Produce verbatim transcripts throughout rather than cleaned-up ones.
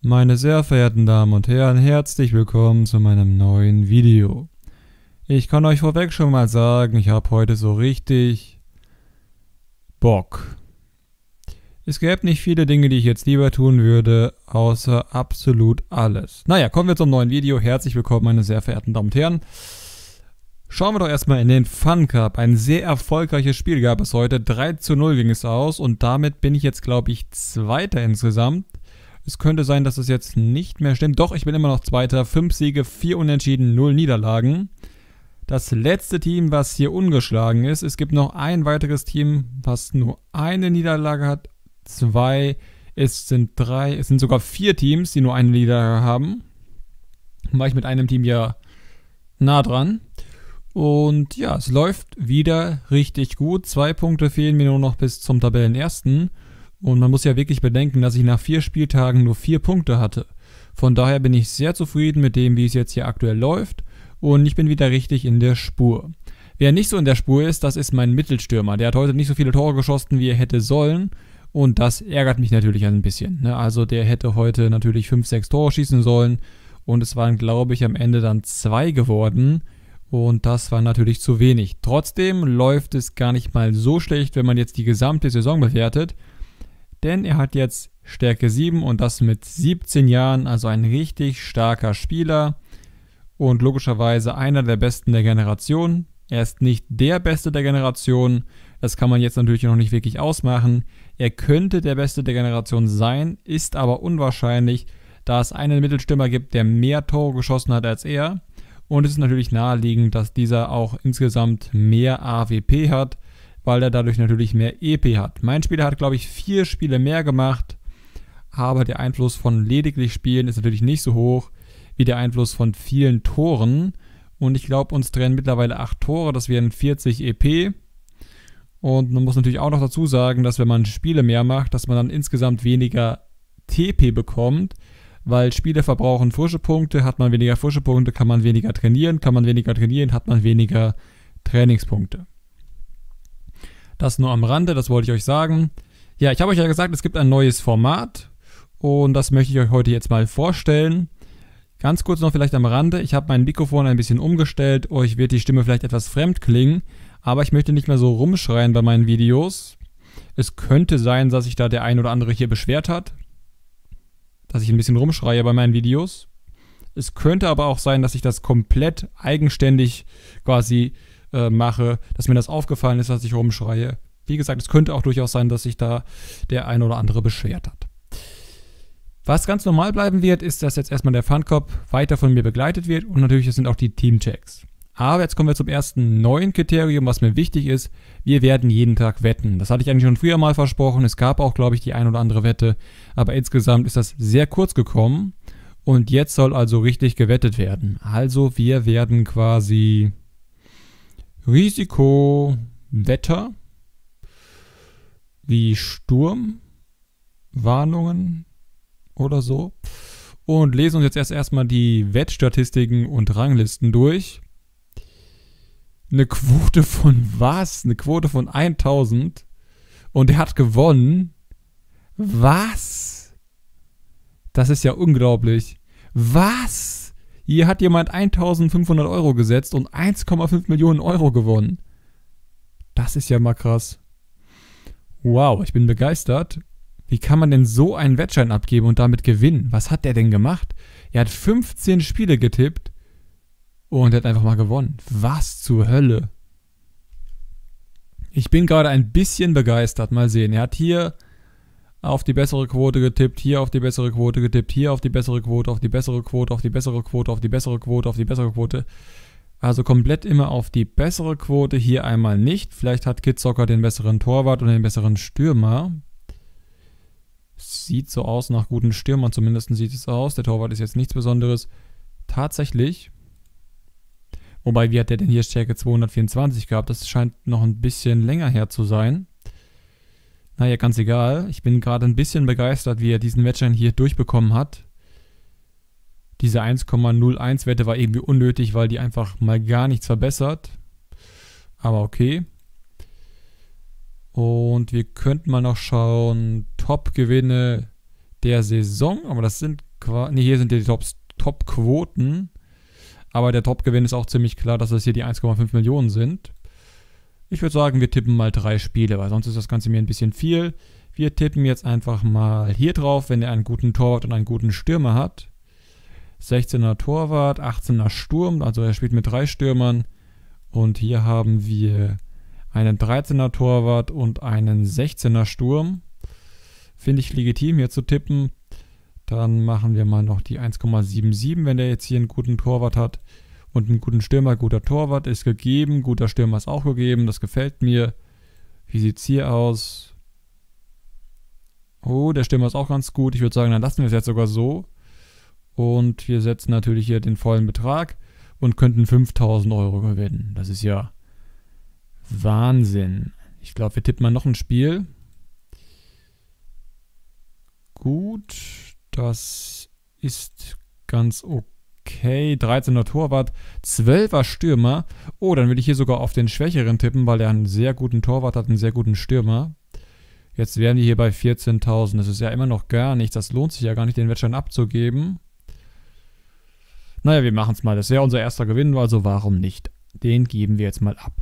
Meine sehr verehrten Damen und Herren, herzlich willkommen zu meinem neuen Video. Ich kann euch vorweg schon mal sagen, ich habe heute so richtig Bock. Es gäbe nicht viele Dinge, die ich jetzt lieber tun würde, außer absolut alles. Naja, kommen wir zum neuen Video. Herzlich willkommen, meine sehr verehrten Damen und Herren. Schauen wir doch erstmal in den Fun Cup. Ein sehr erfolgreiches Spiel gab es heute. drei zu null ging es aus und damit bin ich jetzt, glaube ich, Zweiter insgesamt. Es könnte sein, dass es jetzt nicht mehr stimmt. Doch, ich bin immer noch Zweiter. fünf Siege, vier Unentschieden, null Niederlagen. Das letzte Team, was hier ungeschlagen ist. Es gibt noch ein weiteres Team, was nur eine Niederlage hat. Zwei, es sind drei, es sind sogar vier Teams, die nur eine Niederlage haben. War ich mit einem Team ja nah dran. Und ja, es läuft wieder richtig gut. Zwei Punkte fehlen mir nur noch bis zum Tabellenersten. Und man muss ja wirklich bedenken, dass ich nach vier Spieltagen nur vier Punkte hatte. Von daher bin ich sehr zufrieden mit dem, wie es jetzt hier aktuell läuft. Und ich bin wieder richtig in der Spur. Wer nicht so in der Spur ist, das ist mein Mittelstürmer. Der hat heute nicht so viele Tore geschossen, wie er hätte sollen. Und das ärgert mich natürlich ein bisschen. Ne? Also der hätte heute natürlich fünf, sechs Tore schießen sollen. Und es waren, glaube ich, am Ende dann zwei geworden. Und das war natürlich zu wenig. Trotzdem läuft es gar nicht mal so schlecht, wenn man jetzt die gesamte Saison bewertet. Denn er hat jetzt Stärke sieben und das mit siebzehn Jahren, also ein richtig starker Spieler und logischerweise einer der Besten der Generation. Er ist nicht der Beste der Generation, das kann man jetzt natürlich noch nicht wirklich ausmachen. Er könnte der Beste der Generation sein, ist aber unwahrscheinlich, da es einen Mittelstürmer gibt, der mehr Tore geschossen hat als er. Und es ist natürlich naheliegend, dass dieser auch insgesamt mehr A W P hat, weil er dadurch natürlich mehr E P hat. Mein Spieler hat, glaube ich, vier Spiele mehr gemacht, aber der Einfluss von lediglich Spielen ist natürlich nicht so hoch wie der Einfluss von vielen Toren. Und ich glaube, uns trennen mittlerweile acht Tore, das wären vierzig E P. Und man muss natürlich auch noch dazu sagen, dass wenn man Spiele mehr macht, dass man dann insgesamt weniger T P bekommt, weil Spiele verbrauchen frische Punkte, hat man weniger frische Punkte, kann man weniger trainieren, kann man weniger trainieren, hat man weniger Trainingspunkte. Das nur am Rande, das wollte ich euch sagen. Ja, ich habe euch ja gesagt, es gibt ein neues Format und das möchte ich euch heute jetzt mal vorstellen. Ganz kurz noch vielleicht am Rande, ich habe mein Mikrofon ein bisschen umgestellt, euch wird die Stimme vielleicht etwas fremd klingen, aber ich möchte nicht mehr so rumschreien bei meinen Videos. Es könnte sein, dass sich da der ein oder andere hier beschwert hat, dass ich ein bisschen rumschreie bei meinen Videos. Es könnte aber auch sein, dass ich das komplett eigenständig quasi äh, mache, dass mir das aufgefallen ist, dass ich rumschreie. Wie gesagt, es könnte auch durchaus sein, dass sich da der ein oder andere beschwert hat. Was ganz normal bleiben wird, ist, dass jetzt erstmal der Fun Cup weiter von mir begleitet wird und natürlich sind auch die Teamchecks. Aber jetzt kommen wir zum ersten neuen Kriterium, was mir wichtig ist. Wir werden jeden Tag wetten. Das hatte ich eigentlich schon früher mal versprochen. Es gab auch, glaube ich, die ein oder andere Wette. Aber insgesamt ist das sehr kurz gekommen. Und jetzt soll also richtig gewettet werden. Also wir werden quasi Risikowetter wie Sturmwarnungen oder so. Und lesen uns jetzt erst erstmal die Wettstatistiken und Ranglisten durch. Eine Quote von was? Eine Quote von tausend. Und er hat gewonnen. Was? Das ist ja unglaublich. Was? Hier hat jemand eintausendfünfhundert Euro gesetzt und eins Komma fünf Millionen Euro gewonnen. Das ist ja mal krass. Wow, ich bin begeistert. Wie kann man denn so einen Wettschein abgeben und damit gewinnen? Was hat der denn gemacht? Er hat fünfzehn Spiele getippt. Und er hat einfach mal gewonnen. Was zur Hölle? Ich bin gerade ein bisschen begeistert. Mal sehen. Er hat hier auf die bessere Quote getippt, hier auf die bessere Quote getippt, hier auf die bessere Quote, auf die bessere Quote, auf die bessere Quote, auf die bessere Quote, auf die bessere Quote. Also komplett immer auf die bessere Quote, hier einmal nicht. Vielleicht hat Kidsoccer den besseren Torwart oder den besseren Stürmer. Sieht so aus nach guten Stürmern, zumindest sieht es aus. Der Torwart ist jetzt nichts Besonderes. Tatsächlich. Wobei, wie hat der denn hier Stärke zweihundertvierundzwanzig gehabt? Das scheint noch ein bisschen länger her zu sein. Naja, ganz egal. Ich bin gerade ein bisschen begeistert, wie er diesen Wettschein hier durchbekommen hat. Diese eins Komma null eins Wette war irgendwie unnötig, weil die einfach mal gar nichts verbessert. Aber okay. Und wir könnten mal noch schauen, Top-Gewinne der Saison, aber das sind Ne, hier sind die Top-Quoten. Aber der Top-Gewinn ist auch ziemlich klar, dass das hier die eins Komma fünf Millionen sind. Ich würde sagen, wir tippen mal drei Spiele, weil sonst ist das Ganze mir ein bisschen viel. Wir tippen jetzt einfach mal hier drauf, wenn er einen guten Torwart und einen guten Stürmer hat. sechzehner Torwart, achtzehner Sturm, also er spielt mit drei Stürmern. Und hier haben wir einen dreizehner Torwart und einen sechzehner Sturm. Finde ich legitim hier zu tippen. Dann machen wir mal noch die eins Komma siebenundsiebzig, wenn der jetzt hier einen guten Torwart hat. Und einen guten Stürmer, guter Torwart ist gegeben. Guter Stürmer ist auch gegeben, das gefällt mir. Wie sieht es hier aus? Oh, der Stürmer ist auch ganz gut. Ich würde sagen, dann lassen wir es jetzt sogar so. Und wir setzen natürlich hier den vollen Betrag und könnten fünftausend Euro gewinnen. Das ist ja Wahnsinn. Ich glaube, wir tippen mal noch ein Spiel. Gut, das ist ganz okay. dreizehner Torwart, zwölfer Stürmer. Oh, dann will ich hier sogar auf den Schwächeren tippen, weil er einen sehr guten Torwart hat, einen sehr guten Stürmer. Jetzt wären wir hier bei vierzehntausend. Das ist ja immer noch gar nichts. Das lohnt sich ja gar nicht, den Wettschein abzugeben. Naja, wir machen es mal. Das wäre unser erster Gewinn, also warum nicht? Den geben wir jetzt mal ab.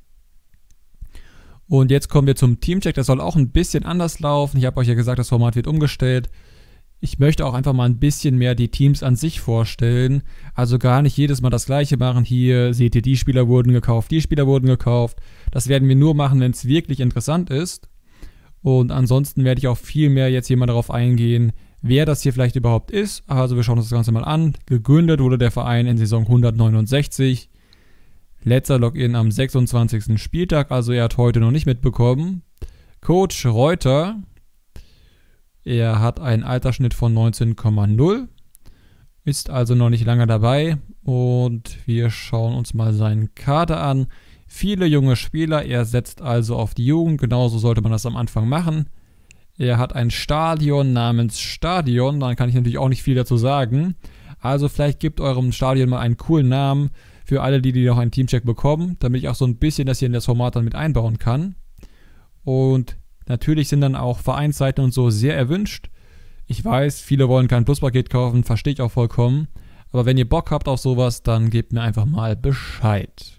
Und jetzt kommen wir zum Teamcheck. Das soll auch ein bisschen anders laufen. Ich habe euch ja gesagt, das Format wird umgestellt. Ich möchte auch einfach mal ein bisschen mehr die Teams an sich vorstellen. Also gar nicht jedes Mal das Gleiche machen. Hier seht ihr, die Spieler wurden gekauft, die Spieler wurden gekauft. Das werden wir nur machen, wenn es wirklich interessant ist. Und ansonsten werde ich auch viel mehr jetzt hier mal darauf eingehen, wer das hier vielleicht überhaupt ist. Also wir schauen uns das Ganze mal an. Gegründet wurde der Verein in Saison hundertneunundsechzig. Letzter Login am sechsundzwanzigsten Spieltag, also er hat heute noch nicht mitbekommen. Coach Reuter, er hat einen Altersschnitt von neunzehn Komma null, ist also noch nicht lange dabei und wir schauen uns mal seinen Kader an. Viele junge Spieler, er setzt also auf die Jugend, genauso sollte man das am Anfang machen. Er hat ein Stadion namens Stadion, dann kann ich natürlich auch nicht viel dazu sagen. Also vielleicht gebt eurem Stadion mal einen coolen Namen für alle, die, die noch einen Teamcheck bekommen, damit ich auch so ein bisschen das hier in das Format dann mit einbauen kann. Und natürlich sind dann auch Vereinsseiten und so sehr erwünscht. Ich weiß, viele wollen kein Pluspaket kaufen, verstehe ich auch vollkommen. Aber wenn ihr Bock habt auf sowas, dann gebt mir einfach mal Bescheid.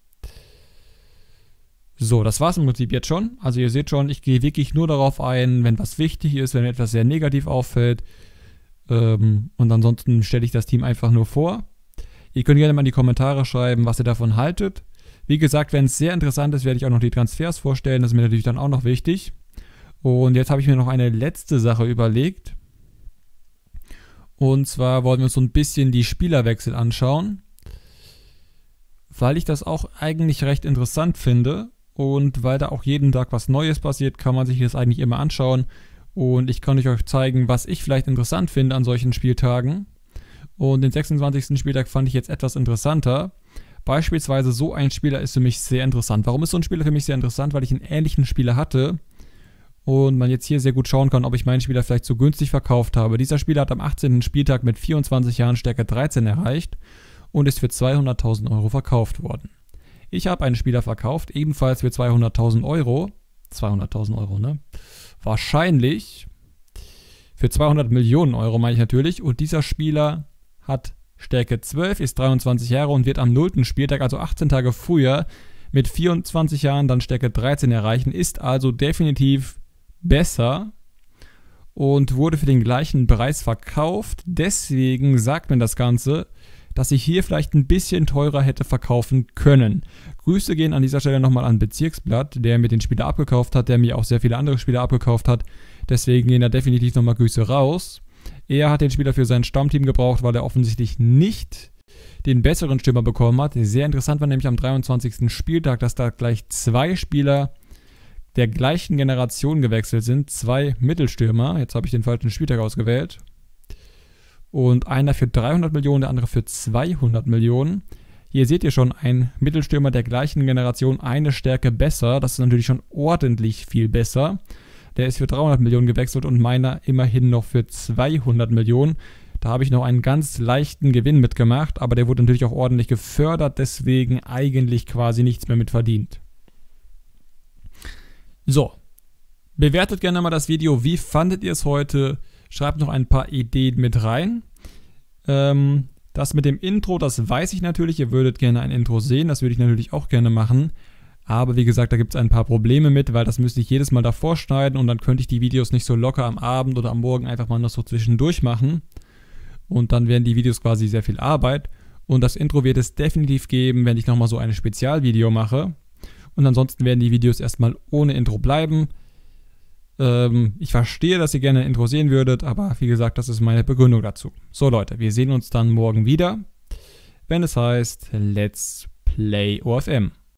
So, das war's im Prinzip jetzt schon. Also ihr seht schon, ich gehe wirklich nur darauf ein, wenn was wichtig ist, wenn etwas sehr negativ auffällt. Ähm, und ansonsten stelle ich das Team einfach nur vor. Ihr könnt gerne mal in die Kommentare schreiben, was ihr davon haltet. Wie gesagt, wenn es sehr interessant ist, werde ich auch noch die Transfers vorstellen. Das ist mir natürlich dann auch noch wichtig. Und jetzt habe ich mir noch eine letzte Sache überlegt. Und zwar wollen wir uns so ein bisschen die Spielerwechsel anschauen. Weil ich das auch eigentlich recht interessant finde. Und weil da auch jeden Tag was Neues passiert, kann man sich das eigentlich immer anschauen. Und ich kann euch zeigen, was ich vielleicht interessant finde an solchen Spieltagen. Und den sechsundzwanzigsten Spieltag fand ich jetzt etwas interessanter. Beispielsweise so ein Spieler ist für mich sehr interessant. Warum ist so ein Spieler für mich sehr interessant? Weil ich einen ähnlichen Spieler hatte und man jetzt hier sehr gut schauen kann, ob ich meinen Spieler vielleicht zu günstig verkauft habe. Dieser Spieler hat am achtzehnten Spieltag mit vierundzwanzig Jahren Stärke dreizehn erreicht und ist für zweihunderttausend Euro verkauft worden. Ich habe einen Spieler verkauft, ebenfalls für zweihunderttausend Euro. zweihunderttausend Euro, ne? Wahrscheinlich für zweihundert Millionen Euro, meine ich natürlich. Und dieser Spieler hat Stärke zwölf, ist dreiundzwanzig Jahre und wird am nullten Spieltag, also achtzehn Tage früher, mit vierundzwanzig Jahren dann Stärke dreizehn erreichen, ist also definitiv besser und wurde für den gleichen Preis verkauft. Deswegen sagt mir das Ganze, dass ich hier vielleicht ein bisschen teurer hätte verkaufen können. Grüße gehen an dieser Stelle nochmal an Bezirksblatt, der mir den Spieler abgekauft hat, der mir auch sehr viele andere Spieler abgekauft hat. Deswegen gehen da definitiv nochmal Grüße raus. Er hat den Spieler für sein Stammteam gebraucht, weil er offensichtlich nicht den besseren Stürmer bekommen hat. Sehr interessant war nämlich am dreiundzwanzigsten Spieltag, dass da gleich zwei Spieler der gleichen Generation gewechselt sind. Zwei Mittelstürmer. Jetzt habe ich den falschen Spieltag ausgewählt. Und einer für dreihundert Millionen, der andere für zweihundert Millionen. Hier seht ihr schon, ein Mittelstürmer der gleichen Generation, eine Stärke besser. Das ist natürlich schon ordentlich viel besser. Der ist für dreihundert Millionen gewechselt und meiner immerhin noch für zweihundert Millionen. Da habe ich noch einen ganz leichten Gewinn mitgemacht, aber der wurde natürlich auch ordentlich gefördert, deswegen eigentlich quasi nichts mehr mit verdient. So, bewertet gerne mal das Video. Wie fandet ihr es heute? Schreibt noch ein paar Ideen mit rein. Ähm, das mit dem Intro, das weiß ich natürlich. Ihr würdet gerne ein Intro sehen. Das würde ich natürlich auch gerne machen. Aber wie gesagt, da gibt es ein paar Probleme mit, weil das müsste ich jedes Mal davor schneiden und dann könnte ich die Videos nicht so locker am Abend oder am Morgen einfach mal noch so zwischendurch machen. Und dann wären die Videos quasi sehr viel Arbeit. Und das Intro wird es definitiv geben, wenn ich nochmal so ein Spezialvideo mache. Und ansonsten werden die Videos erstmal ohne Intro bleiben. Ähm, ich verstehe, dass ihr gerne ein Intro sehen würdet, aber wie gesagt, das ist meine Begründung dazu. So Leute, wir sehen uns dann morgen wieder, wenn es heißt Let's Play O F M.